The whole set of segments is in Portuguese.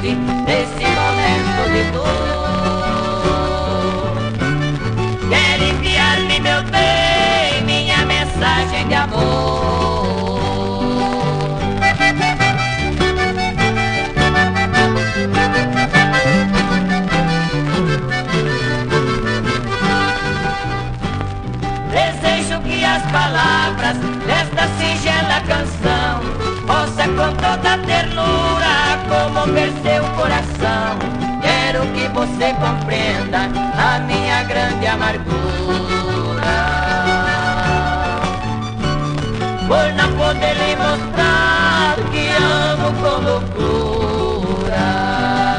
saudade desse momento de dor. Quero enviar-lhe, meu bem, minha mensagem de amor. Desejo que as palavras desta singela canção possa com toda ternura comover seu coração. Quero que você compreenda a minha grande amargura por não poder lhe mostrar que amo com loucura.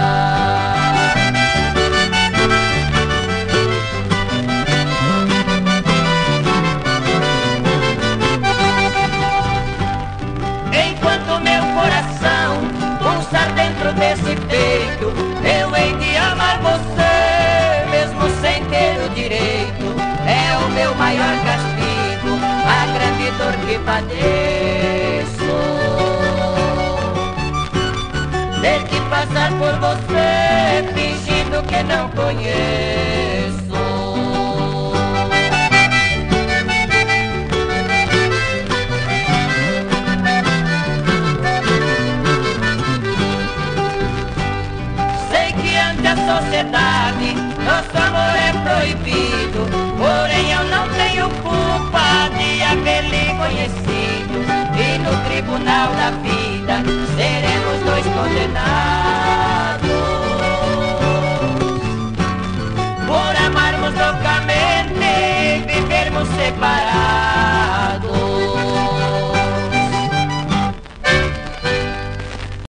Dentro desse peito eu hei de amar você, mesmo sem ter o direito. É o meu maior castigo, a grande dor que padeço, ter que passar por você fingindo que não conheço. A sociedade, nosso amor é proibido, porém eu não tenho culpa de haver lhe conhecido. E no tribunal da vida